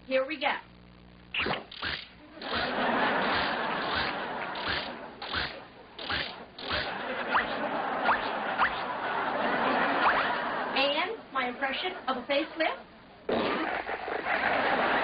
Here we go. And my impression of a facelift.